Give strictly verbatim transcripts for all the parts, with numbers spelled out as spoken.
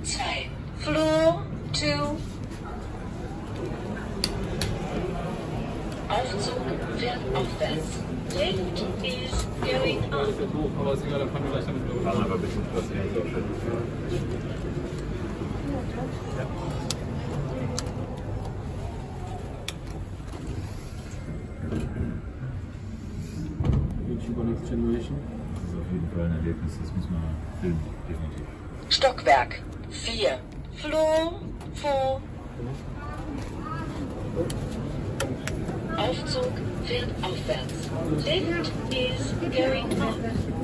Zeil. Floor two. Aufzug fährt aufwärts. Lift is going up. Aber ist egal, dann fahren wir gleich damit los. Fahren aber ein bisschen spazieren, so schön. Ja. YouTuber Next Generation. Das ist auf jeden Fall ein Erlebnis, das muss man filmen, definitiv. Stockwerk vier. Floor four. Aufzug fährt aufwärts. Lift is going up.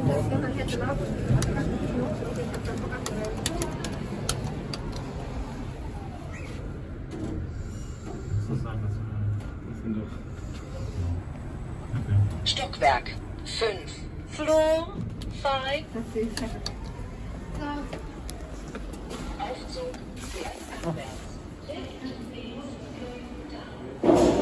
Stockwerk fünf. Floor five. Aufzug fährt abwärts. Lift is going down.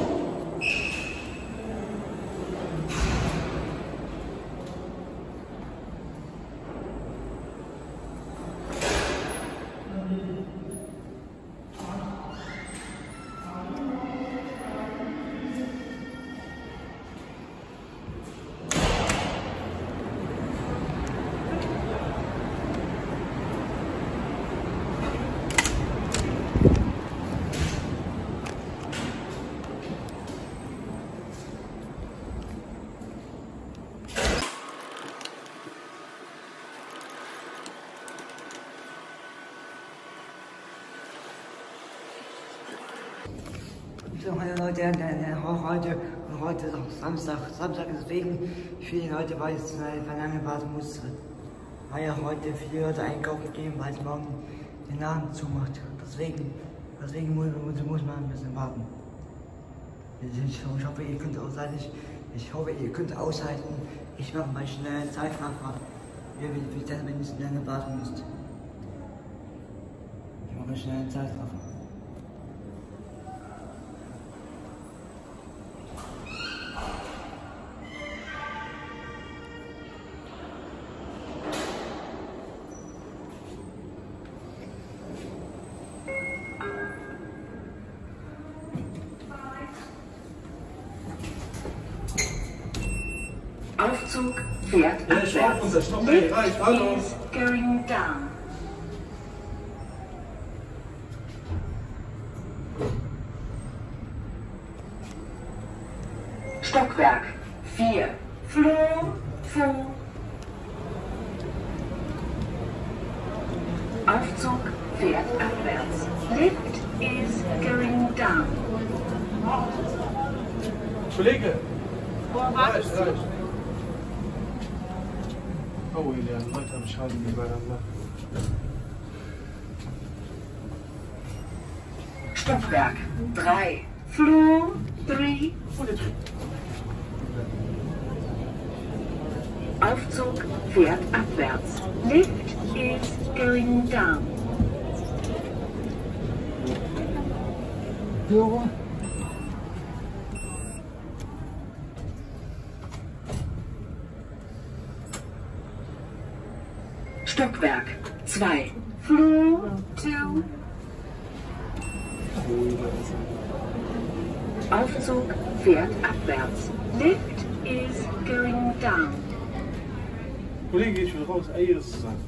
So, meine Leute, heute, heute ist auch Samstag, Samstag deswegen viele Leute, weil es lange warten musste, weil ja heute viele Leute einkaufen gehen, weil es morgen den Laden zumacht. Deswegen, deswegen muss, muss man ein bisschen warten. Ich, ich hoffe, ihr könnt aushalten. Ich, ich hoffe, ihr könnt aushalten. Ich mache mal schnell Zeitraffer, wie, wie, wie das, wenn ihr so lange warten müsst. Ich mache mal schnell einen Zeitraffer. Aufzug fährt abwärts. Lift is going down. Stockwerk vier. Floor four. Aufzug fährt abwärts. Lift is going down. Kollege! Reicht, reicht. Oh, ja, Leute am Schaden übereinander. Stockwerk drei. Floor three. Aufzug fährt abwärts. Lift is going down. Ja. Stockwerk zwei. Floor two. Aufzug fährt abwärts. Lift is going down. Kollege, ich will raus, Eier zusammen.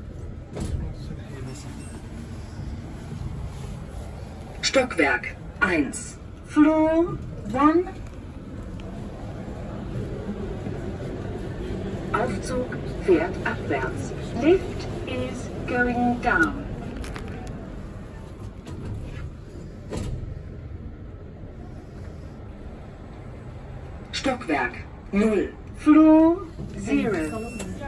Stockwerk eins. Floor one. Aufzug fährt abwärts. Lift is going down. Stockwerk null. Floor zero.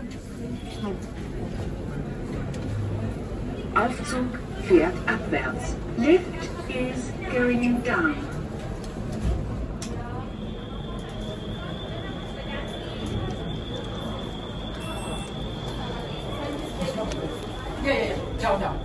Aufzug fährt abwärts. Lift is going down. Ja, ja, ja. Ciao, ciao.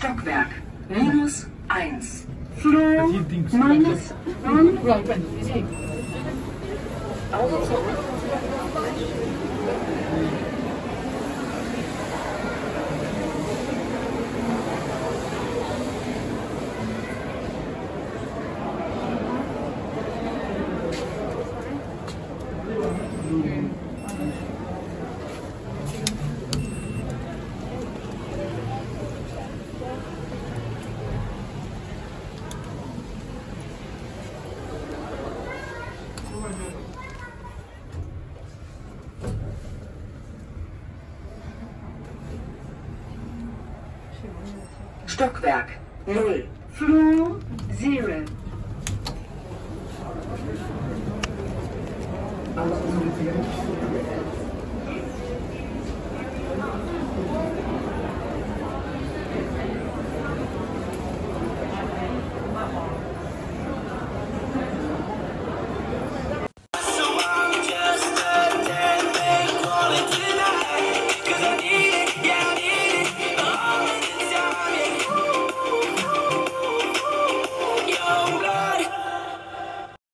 Stockwerk minus eins. Floor minus one. Stockwerk null. Floor zero. Aufzug.